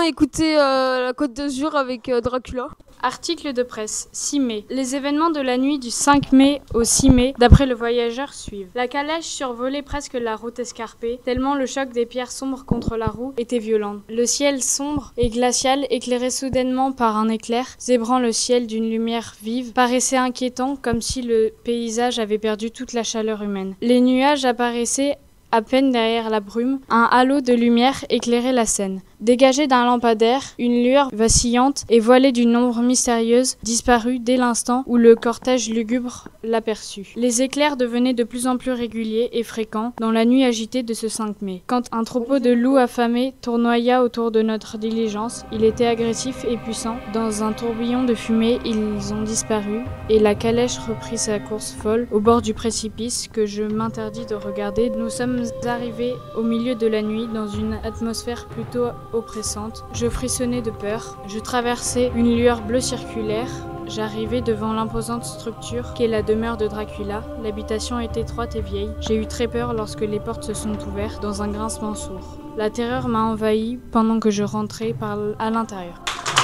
écouter la Côte d'Azur avec Dracula. Article de presse, 6 mai. Les événements de la nuit du 5 mai au 6 mai, d'après le voyageur, suivent. La calèche survolait presque la route escarpée, tellement le choc des pierres sombres contre la roue était violent. Le ciel sombre et glacial, éclairé soudainement par un éclair, zébrant le ciel d'une lumière vive, paraissait inquiétant, comme si le paysage avait perdu toute la chaleur humaine. Les nuages apparaissaient à peine derrière la brume, un halo de lumière éclairait la scène. Dégagé d'un lampadaire, une lueur vacillante et voilée d'une ombre mystérieuse disparut dès l'instant où le cortège lugubre l'aperçut. Les éclairs devenaient de plus en plus réguliers et fréquents dans la nuit agitée de ce 5 mai. Quand un troupeau de loups affamés tournoya autour de notre diligence, il était agressif et puissant. Dans un tourbillon de fumée, ils ont disparu et la calèche reprit sa course folle au bord du précipice que je m'interdis de regarder. Nous sommes arrivés au milieu de la nuit dans une atmosphère plutôt oppressante. Je frissonnais de peur. Je traversais une lueur bleue circulaire. J'arrivais devant l'imposante structure qu'est la demeure de Dracula. L'habitation est étroite et vieille. J'ai eu très peur lorsque les portes se sont ouvertes dans un grincement sourd. La terreur m'a envahi pendant que je rentrais à l'intérieur.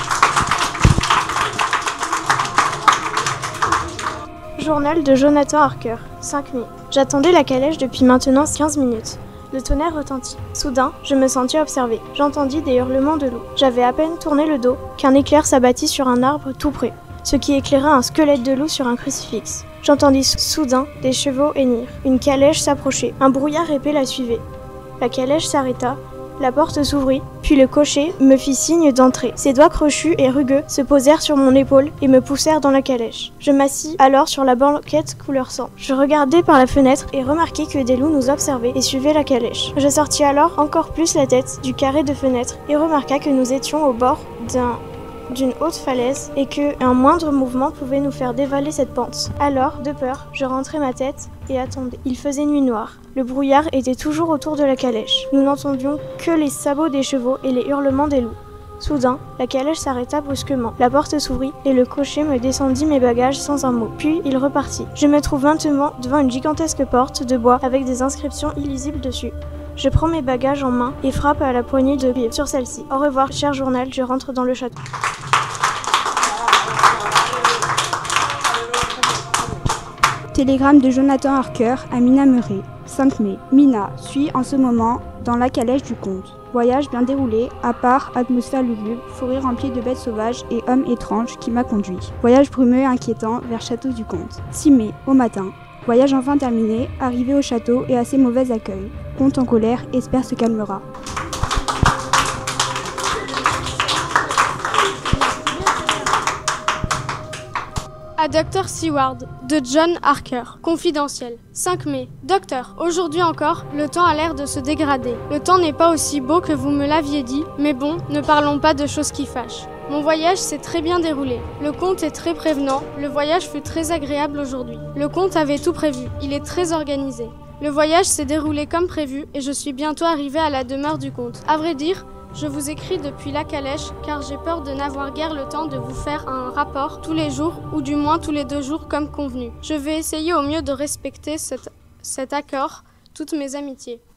Journal de Jonathan Harker, 5 mai. J'attendais la calèche depuis maintenant 15 minutes. Le tonnerre retentit. Soudain, je me sentis observée. J'entendis des hurlements de loup. J'avais à peine tourné le dos qu'un éclair s'abattit sur un arbre tout près, ce qui éclaira un squelette de loup sur un crucifix. J'entendis soudain des chevaux hennir. Une calèche s'approchait. Un brouillard épais la suivait. La calèche s'arrêta. La porte s'ouvrit, puis le cocher me fit signe d'entrer. Ses doigts crochus et rugueux se posèrent sur mon épaule et me poussèrent dans la calèche. Je m'assis alors sur la banquette couleur sang. Je regardai par la fenêtre et remarquai que des loups nous observaient et suivaient la calèche. Je sortis alors encore plus la tête du carré de fenêtre et remarqua que nous étions au bord d'une haute falaise et qu'un moindre mouvement pouvait nous faire dévaler cette pente. Alors, de peur, je rentrai ma tête et attendais. Il faisait nuit noire. Le brouillard était toujours autour de la calèche. Nous n'entendions que les sabots des chevaux et les hurlements des loups. Soudain, la calèche s'arrêta brusquement. La porte s'ouvrit et le cocher me descendit mes bagages sans un mot. Puis il repartit. Je me trouve maintenant devant une gigantesque porte de bois avec des inscriptions illisibles dessus. Je prends mes bagages en main et frappe à la poignée de pied sur celle-ci. Au revoir, cher journal, je rentre dans le château. Télégramme de Jonathan Harker à Mina Meuret, 5 mai. Mina suit en ce moment dans la calèche du comte. Voyage bien déroulé, à part atmosphère lugubre, forêt remplie de bêtes sauvages et hommes étranges qui m'a conduit. Voyage brumeux et inquiétant vers château du comte. 6 mai, au matin. Voyage enfin terminé, arrivé au château et assez mauvais accueil. Comte en colère, espère se calmera. À Dr Seward, de John Harker, confidentiel. 5 mai. Docteur, aujourd'hui encore, le temps a l'air de se dégrader. Le temps n'est pas aussi beau que vous me l'aviez dit, mais bon, ne parlons pas de choses qui fâchent. Mon voyage s'est très bien déroulé. Le comte est très prévenant, le voyage fut très agréable aujourd'hui. Le comte avait tout prévu, il est très organisé. Le voyage s'est déroulé comme prévu et je suis bientôt arrivée à la demeure du comte. À vrai dire, je vous écris depuis la calèche car j'ai peur de n'avoir guère le temps de vous faire un rapport tous les jours ou du moins tous les 2 jours comme convenu. Je vais essayer au mieux de respecter cet accord. Toutes mes amitiés.